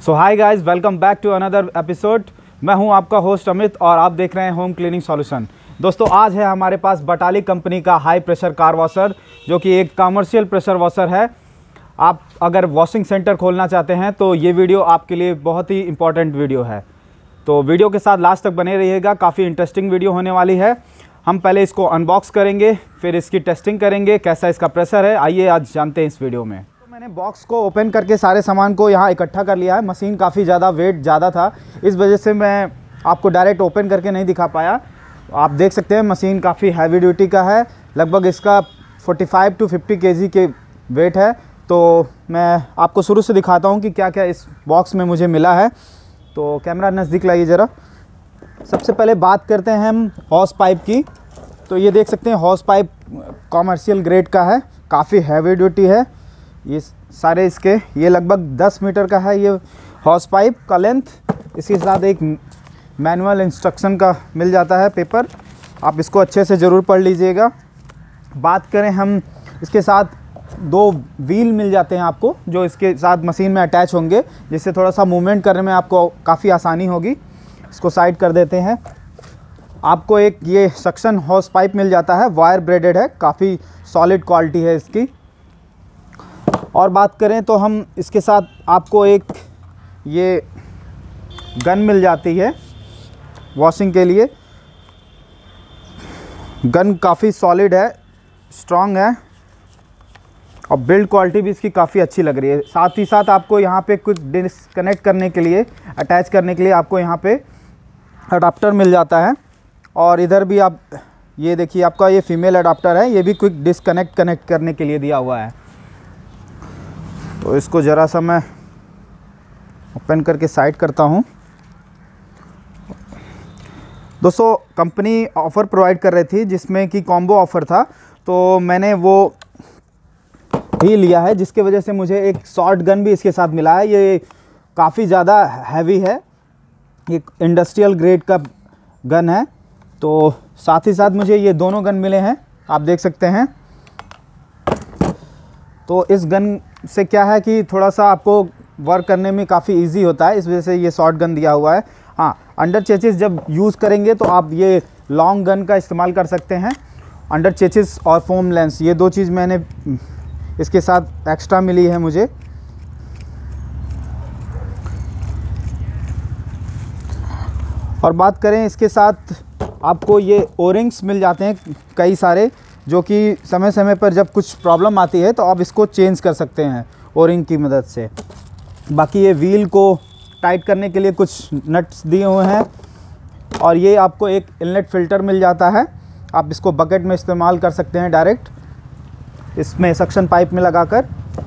So hi guys, welcome back to another episode. मैं हूं आपका होस्ट अमित और आप देख रहे हैं होम क्लीनिंग सॉल्यूशन। दोस्तों, आज है हमारे पास बटाली कंपनी का हाई प्रेशर कार वॉशर, जो कि एक कमर्शियल प्रेशर वॉशर है। आप अगर वॉशिंग सेंटर खोलना चाहते हैं तो ये वीडियो आपके लिए बहुत ही इंपॉर्टेंट वीडियो है। तो वीडियो के साथ लास्ट तक बने रहिएगा, काफ़ी इंटरेस्टिंग वीडियो होने वाली है। हम पहले इसको अनबॉक्स करेंगे, फिर इसकी टेस्टिंग करेंगे, कैसा इसका प्रेशर है। आइए आज जानते हैं इस वीडियो में। मैंने बॉक्स को ओपन करके सारे सामान को यहाँ इकट्ठा कर लिया है। मशीन काफ़ी ज़्यादा वेट ज़्यादा था, इस वजह से मैं आपको डायरेक्ट ओपन करके नहीं दिखा पाया। आप देख सकते हैं मशीन काफ़ी हैवी ड्यूटी का है, लगभग इसका 45 to 50 kg के वेट है। तो मैं आपको शुरू से दिखाता हूँ कि क्या क्या इस बॉक्स में मुझे मिला है। तो कैमरा नज़दीक लाइए ज़रा। सबसे पहले बात करते हैं हम हॉस पाइप की। तो ये देख सकते हैं हॉस पाइप कॉमर्शियल ग्रेड का है, काफ़ी हैवी ड्यूटी है। ये सारे इसके ये लगभग 10 मीटर का है ये हॉस पाइप का लेंथ। इसके साथ एक मैनुअल इंस्ट्रक्शन का मिल जाता है पेपर, आप इसको अच्छे से ज़रूर पढ़ लीजिएगा। बात करें हम, इसके साथ 2 व्हील मिल जाते हैं आपको, जो इसके साथ मशीन में अटैच होंगे, जिससे थोड़ा सा मूवमेंट करने में आपको काफ़ी आसानी होगी। इसको साइड कर देते हैं। आपको एक ये सक्शन हॉस पाइप मिल जाता है, वायर ब्रेडेड है, काफ़ी सॉलिड क्वालिटी है इसकी। और बात करें तो हम इसके साथ आपको एक ये गन मिल जाती है वॉशिंग के लिए। गन काफ़ी सॉलिड है, स्ट्रॉन्ग है और बिल्ड क्वालिटी भी इसकी काफ़ी अच्छी लग रही है। साथ ही साथ आपको यहाँ पे कुछ डिस्कनेक्ट करने के लिए, अटैच करने के लिए आपको यहाँ पे अडाप्टर मिल जाता है। और इधर भी आप ये देखिए, आपका ये फीमेल अडाप्टर है, ये भी क्विक कनेक्ट करने के लिए दिया हुआ है। तो इसको ज़रा सा मैं ओपन करके साइड करता हूँ। दोस्तों, कंपनी ऑफ़र प्रोवाइड कर रही थी जिसमें कि कॉम्बो ऑफ़र था, तो मैंने वो ही लिया है, जिसके वजह से मुझे एक शॉर्ट गन भी इसके साथ मिला है। ये काफ़ी ज़्यादा हैवी है, एक इंडस्ट्रियल ग्रेड का गन है। तो साथ ही साथ मुझे ये दोनों गन मिले हैं, आप देख सकते हैं। तो इस गन से क्या है कि थोड़ा सा आपको वर्क करने में काफ़ी इजी होता है, इस वजह से ये शॉर्ट गन दिया हुआ है। हाँ, अंडर चेचिस जब यूज़ करेंगे तो आप ये लॉन्ग गन का इस्तेमाल कर सकते हैं। अंडर चेचिस और फोम लेंस, ये 2 चीज़ मैंने इसके साथ एक्स्ट्रा मिली है मुझे। और बात करें, इसके साथ आपको ये ओरिंग्स मिल जाते हैं कई सारे, जो कि समय समय पर जब कुछ प्रॉब्लम आती है तो आप इसको चेंज कर सकते हैं ओरिंग की मदद से। बाकी ये व्हील को टाइट करने के लिए कुछ नट्स दिए हुए हैं। और ये आपको एक इनलेट फ़िल्टर मिल जाता है, आप इसको बकेट में इस्तेमाल कर सकते हैं डायरेक्ट, इसमें सक्शन पाइप में लगाकर।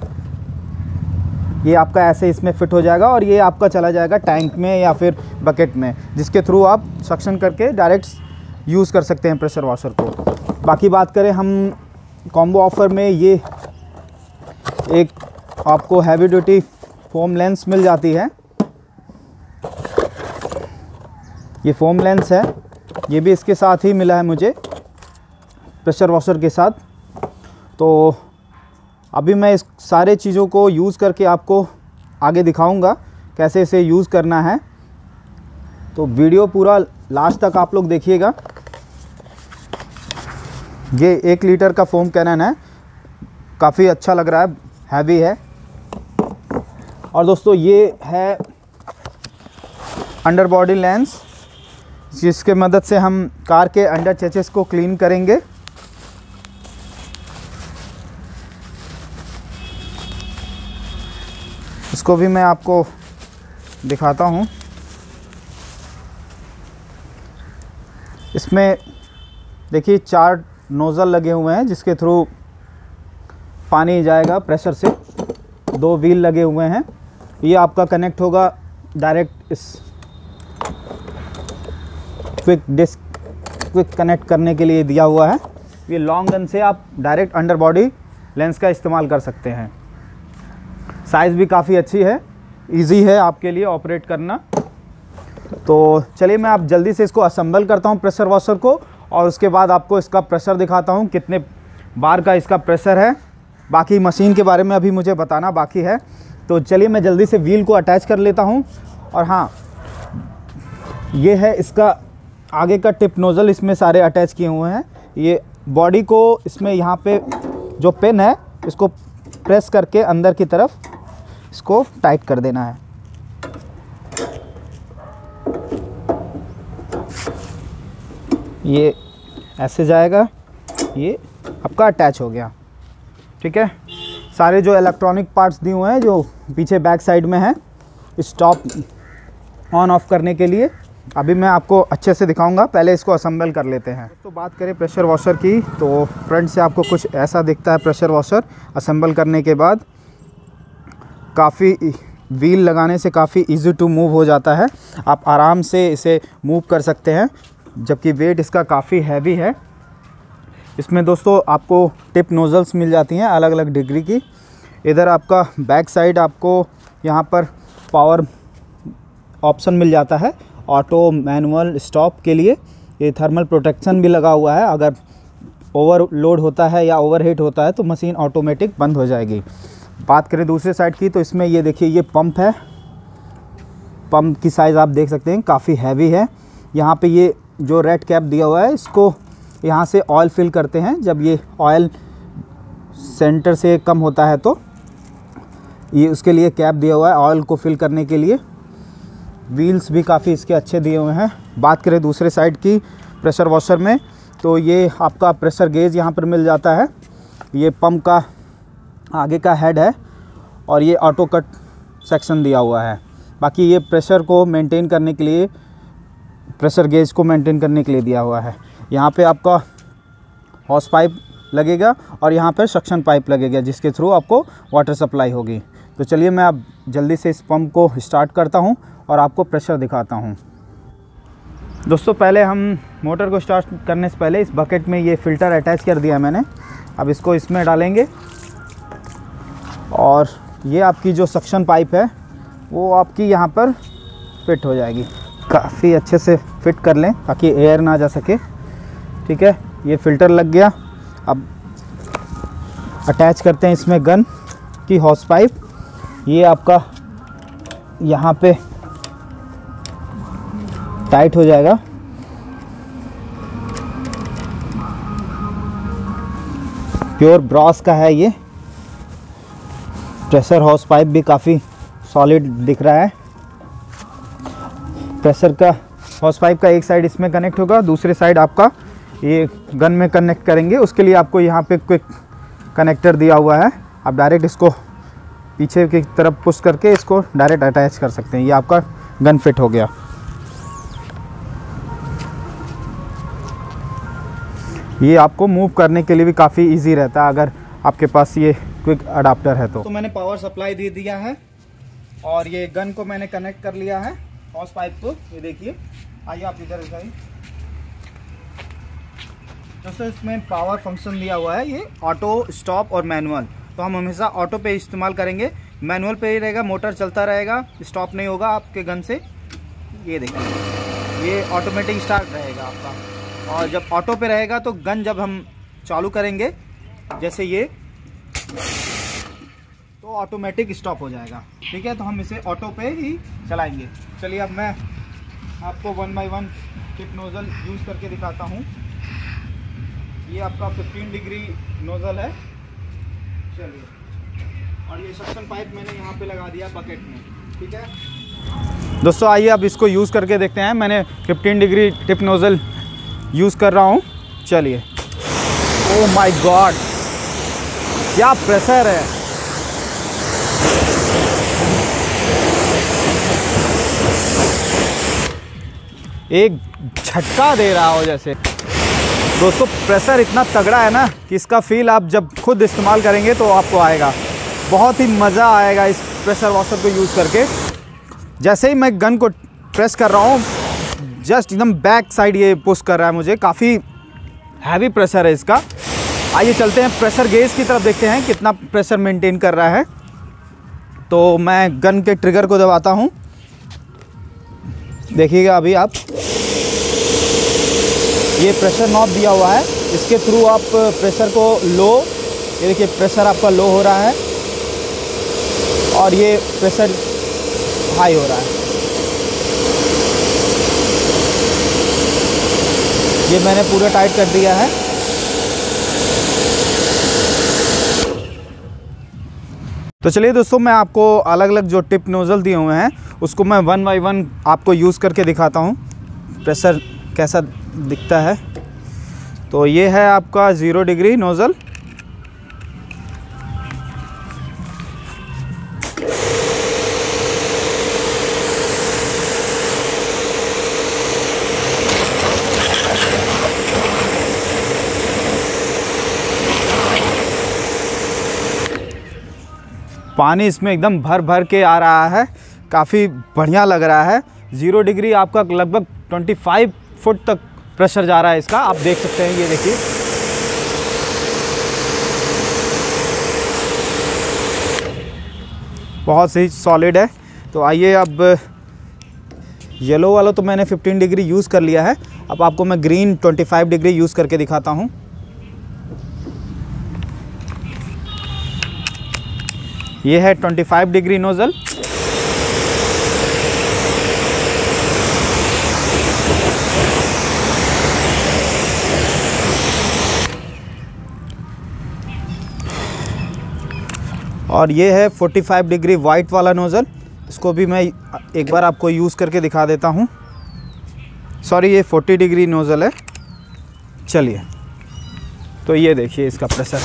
ये आपका ऐसे इसमें फिट हो जाएगा और ये आपका चला जाएगा टैंक में या फिर बकेट में, जिसके थ्रू आप सक्शन करके डायरेक्ट यूज़ कर सकते हैं प्रेशर वॉशर को। बाकी बात करें हम कॉम्बो ऑफ़र में, ये एक आपको हैवी ड्यूटी फोम लेंस मिल जाती है। ये फोम लेंस है, ये भी इसके साथ ही मिला है मुझे प्रेशर वॉशर के साथ। तो अभी मैं इस सारे चीज़ों को यूज़ करके आपको आगे दिखाऊंगा कैसे इसे यूज़ करना है। तो वीडियो पूरा लास्ट तक आप लोग देखिएगा। ये 1 लीटर का फोम कैनन है, काफ़ी अच्छा लग रहा है, हैवी है। और दोस्तों, ये है अंडर बॉडी लेंस, जिसके मदद से हम कार के अंडर चेचिस को क्लीन करेंगे। इसको भी मैं आपको दिखाता हूँ। इसमें देखिए 4 नोज़ल लगे हुए हैं, जिसके थ्रू पानी जाएगा प्रेशर से। 2 व्हील लगे हुए हैं, ये आपका कनेक्ट होगा डायरेक्ट इस क्विक कनेक्ट करने के लिए दिया हुआ है। ये लॉन्ग गन से आप डायरेक्ट अंडर बॉडी लेंस का इस्तेमाल कर सकते हैं। साइज़ भी काफ़ी अच्छी है, इजी है आपके लिए ऑपरेट करना। तो चलिए मैं आप जल्दी से इसको असेंबल करता हूँ प्रेशर वॉशर को, और उसके बाद आपको इसका प्रेशर दिखाता हूँ, कितने बार का इसका प्रेशर है। बाकी मशीन के बारे में अभी मुझे बताना बाकी है। तो चलिए मैं जल्दी से व्हील को अटैच कर लेता हूँ। और हाँ, ये है इसका आगे का टिप नोज़ल, इसमें सारे अटैच किए हुए हैं। ये बॉडी को इसमें यहाँ पे जो पिन है इसको प्रेस करके अंदर की तरफ इसको टाइट कर देना है। ये ऐसे जाएगा, ये आपका अटैच हो गया। ठीक है, सारे जो इलेक्ट्रॉनिक पार्ट्स दिए हुए हैं जो पीछे बैक साइड में है स्टॉप ऑन ऑफ करने के लिए, अभी मैं आपको अच्छे से दिखाऊंगा। पहले इसको असेंबल कर लेते हैं। तो बात करें प्रेशर वॉशर की, तो फ्रंट से आपको कुछ ऐसा दिखता है प्रेशर वॉशर। असेंबल करने के बाद काफ़ी व्हील लगाने से काफ़ी इजी टू मूव हो जाता है, आप आराम से इसे मूव कर सकते हैं, जबकि वेट इसका काफ़ी हैवी है। इसमें दोस्तों आपको टिप नोज़ल्स मिल जाती हैं अलग अलग डिग्री की। इधर आपका बैक साइड आपको यहाँ पर पावर ऑप्शन मिल जाता है, ऑटो, मैनुअल, स्टॉप के लिए। ये थर्मल प्रोटेक्शन भी लगा हुआ है, अगर ओवरलोड होता है या ओवरहीट होता है तो मशीन ऑटोमेटिक बंद हो जाएगी। बात करें दूसरे साइड की, तो इसमें ये देखिए ये पंप है। पंप की साइज़ आप देख सकते हैं काफ़ी हैवी है। यहाँ पे ये जो रेड कैप दिया हुआ है इसको यहाँ से ऑयल फिल करते हैं। जब ये ऑयल सेंटर से कम होता है तो ये उसके लिए कैप दिया हुआ है ऑयल को फिल करने के लिए। व्हील्स भी काफ़ी इसके अच्छे दिए हुए हैं। बात करें दूसरे साइड की प्रेशर वॉशर में, तो ये आपका प्रेशर गेज यहाँ पर मिल जाता है। ये पंप का आगे का हेड है और ये ऑटो कट सेक्शन दिया हुआ है। बाकी ये प्रेशर को मेंटेन करने के लिए, प्रेशर गेज को मेंटेन करने के लिए दिया हुआ है। यहाँ पे आपका हॉस पाइप लगेगा और यहाँ पर सक्शन पाइप लगेगा जिसके थ्रू आपको वाटर सप्लाई होगी। तो चलिए मैं अब जल्दी से इस पंप को स्टार्ट करता हूँ और आपको प्रेशर दिखाता हूँ। दोस्तों पहले हम मोटर को स्टार्ट करने से पहले इस बकेट में ये फ़िल्टर अटैच कर दिया मैंने। अब इसको इसमें डालेंगे और ये आपकी जो सक्शन पाइप है वो आपकी यहाँ पर फिट हो जाएगी। काफ़ी अच्छे से फिट कर लें ताकि एयर ना जा सके। ठीक है, ये फ़िल्टर लग गया। अब अटैच करते हैं इसमें गन की हॉस पाइप। ये आपका यहाँ पे टाइट हो जाएगा। प्योर ब्रॉस का है ये। प्रेशर हॉस पाइप भी काफ़ी सॉलिड दिख रहा है। प्रेशर का हॉस पाइप का एक साइड इसमें कनेक्ट होगा, दूसरे साइड आपका ये गन में कनेक्ट करेंगे। उसके लिए आपको यहाँ पे क्विक कनेक्टर दिया हुआ है। आप डायरेक्ट इसको पीछे की तरफ पुश करके इसको डायरेक्ट अटैच कर सकते हैं। ये आपका गन फिट हो गया। ये आपको मूव करने के लिए भी काफ़ी इजी रहता है अगर आपके पास ये क्विक अडाप्टर है तो मैंने पावर सप्लाई दे दिया है और ये गन को मैंने कनेक्ट कर लिया है हॉस पाइप को। ये देखिए, आइए आप इधर जाइए। दोस्तों इसमें पावर फंक्शन दिया हुआ है, ये ऑटो, स्टॉप और मैनुअल। तो हम हमेशा ऑटो पे इस्तेमाल करेंगे, मैनुअल पे ही रहेगा, मोटर चलता रहेगा, स्टॉप नहीं होगा आपके गन से। ये देखिए, ये ऑटोमेटिक स्टार्ट रहेगा आपका। और जब ऑटो पे रहेगा तो गन जब हम चालू करेंगे जैसे ये, तो ऑटोमेटिक स्टॉप हो जाएगा। ठीक है, तो हम इसे ऑटो पे ही चलाएंगे। चलिए अब मैं आपको 1 बाय 1 टिप नोज़ल यूज़ करके दिखाता हूँ। ये आपका 15 डिग्री नोज़ल है। चलिए, और ये सक्शन पाइप मैंने यहाँ पे लगा दिया बकेट में। ठीक है दोस्तों, आइए अब इसको यूज़ करके देखते हैं। मैंने 15 डिग्री टिप नोज़ल यूज़ कर रहा हूँ। चलिए, ओह माय गॉड, क्या प्रेशर है। एक झटका दे रहा हो जैसे। दोस्तों प्रेशर इतना तगड़ा है ना कि इसका फील आप जब खुद इस्तेमाल करेंगे तो आपको आएगा, बहुत ही मज़ा आएगा इस प्रेशर वॉशर को यूज़ करके। जैसे ही मैं गन को प्रेस कर रहा हूँ, जस्ट एकदम बैक साइड ये पुश कर रहा है मुझे। काफ़ी हैवी प्रेशर है इसका। आइए चलते हैं प्रेशर गेज की तरफ, देखते हैं कितना प्रेशर मेंटेन कर रहा है। तो मैं गन के ट्रिगर को दबाता हूँ, देखिएगा अभी आप। ये प्रेशर नॉब दिया हुआ है, इसके थ्रू आप प्रेशर को लो, ये देखिए प्रेशर आपका लो हो रहा है। और ये प्रेशर हाई हो रहा है। ये मैंने पूरा टाइट कर दिया है। तो चलिए दोस्तों, मैं आपको अलग अलग जो टिप नोज़ल दिए हुए हैं उसको मैं 1 बाय 1 आपको यूज़ करके दिखाता हूँ, प्रेशर कैसा दिखता है। तो ये है आपका 0 डिग्री नोज़ल। पानी इसमें एकदम भर भर के आ रहा है, काफ़ी बढ़िया लग रहा है। 0 डिग्री आपका लगभग 25 फुट तक प्रेशर जा रहा है इसका, आप देख सकते हैं। ये देखिए, बहुत सही सॉलिड है। तो आइए, अब येलो वाला तो मैंने 15 डिग्री यूज़ कर लिया है, अब आपको मैं ग्रीन 25 डिग्री यूज़ करके दिखाता हूँ। ये है 25 डिग्री नोज़ल। और ये है 45 डिग्री वाइट वाला नोज़ल। इसको भी मैं एक बार आपको यूज़ करके दिखा देता हूँ। सॉरी, ये 40 डिग्री नोज़ल है। चलिए, तो ये देखिए इसका प्रेशर।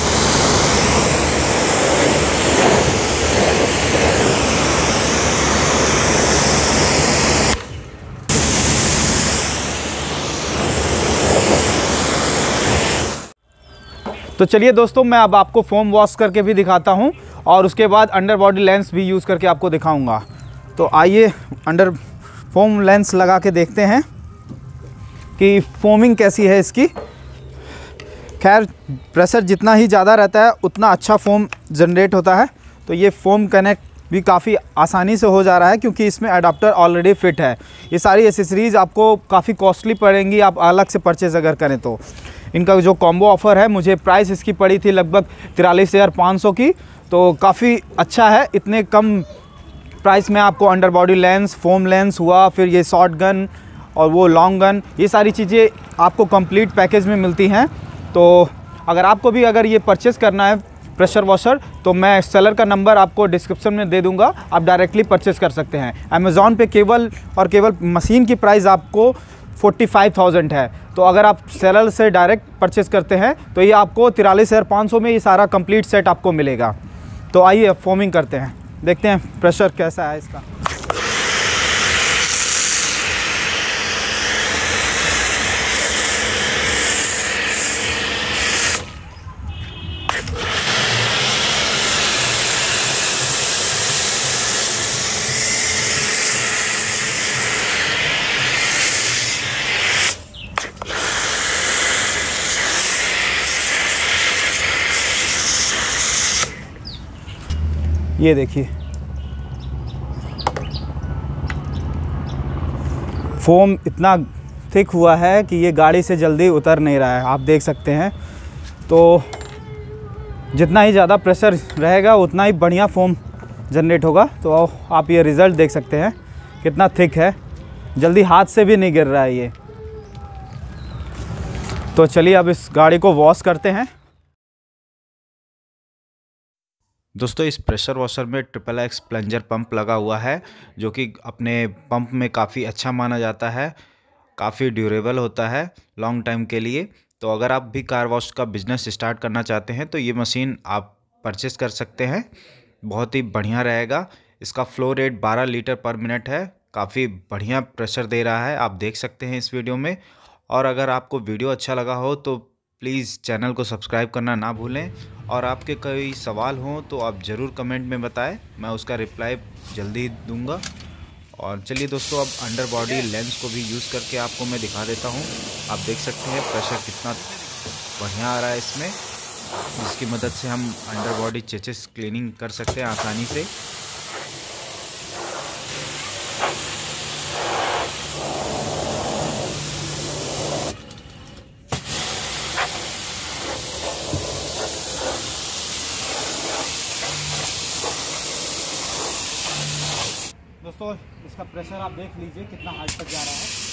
तो चलिए दोस्तों, मैं अब आपको फोम वॉश करके भी दिखाता हूं और उसके बाद अंडर बॉडी लेंस भी यूज़ करके आपको दिखाऊंगा। तो आइए अंडर फोम लेंस लगा के देखते हैं कि फोमिंग कैसी है इसकी। खैर, प्रेशर जितना ही ज़्यादा रहता है उतना अच्छा फोम जनरेट होता है। तो ये फोम कनेक्ट भी काफ़ी आसानी से हो जा रहा है क्योंकि इसमें अडाप्टर ऑलरेडी फिट है। ये सारी एसेसरीज़ आपको काफ़ी कॉस्टली पड़ेंगी आप अलग से परचेज़ अगर करें तो। इनका जो कॉम्बो ऑफ़र है, मुझे प्राइस इसकी पड़ी थी लगभग 43,500 की, तो काफ़ी अच्छा है। इतने कम प्राइस में आपको under body lance, foam lance हुआ, फिर ये शॉर्ट गन और वो लॉन्ग गन, ये सारी चीज़ें आपको कंप्लीट पैकेज में मिलती हैं। तो अगर आपको भी अगर ये परचेज़ करना है प्रेशर वॉशर, तो मैं सेलर का नंबर आपको डिस्क्रिप्शन में दे दूंगा, आप डायरेक्टली परचेज़ कर सकते हैं। अमेज़ॉन पे केवल और केवल मशीन की प्राइस आपको 45,000 है। तो अगर आप सेलर से डायरेक्ट परचेज़ करते हैं तो ये आपको 43,500 में ये सारा कंप्लीट सेट आपको मिलेगा। तो आइए फोमिंग करते हैं, देखते हैं प्रेशर कैसा है इसका। ये देखिए, फोम इतना थिक हुआ है कि ये गाड़ी से जल्दी उतर नहीं रहा है, आप देख सकते हैं। तो जितना ही ज़्यादा प्रेशर रहेगा उतना ही बढ़िया फोम जनरेट होगा। तो आप ये रिज़ल्ट देख सकते हैं कितना थिक है, जल्दी हाथ से भी नहीं गिर रहा है ये। तो चलिए अब इस गाड़ी को वॉश करते हैं। दोस्तों, इस प्रेशर वॉशर में XXX प्लंजर पंप लगा हुआ है, जो कि अपने पंप में काफ़ी अच्छा माना जाता है, काफ़ी ड्यूरेबल होता है लॉन्ग टाइम के लिए। तो अगर आप भी कार वॉश का बिज़नेस स्टार्ट करना चाहते हैं तो ये मशीन आप परचेस कर सकते हैं, बहुत ही बढ़िया रहेगा। इसका flow rate 12 litre per minute है, काफ़ी बढ़िया प्रेशर दे रहा है, आप देख सकते हैं इस वीडियो में। और अगर आपको वीडियो अच्छा लगा हो तो प्लीज़ चैनल को सब्सक्राइब करना ना भूलें, और आपके कोई सवाल हों तो आप ज़रूर कमेंट में बताएं, मैं उसका रिप्लाई जल्दी दूंगा। और चलिए दोस्तों, अब अंडर बॉडी लेंस को भी यूज़ करके आपको मैं दिखा देता हूं। आप देख सकते हैं प्रेशर कितना बढ़िया आ रहा है इसमें, जिसकी मदद से हम अंडर बॉडी चेचेस क्लीनिंग कर सकते हैं आसानी से। इसका प्रेशर आप देख लीजिए कितना हाई तक जा रहा है।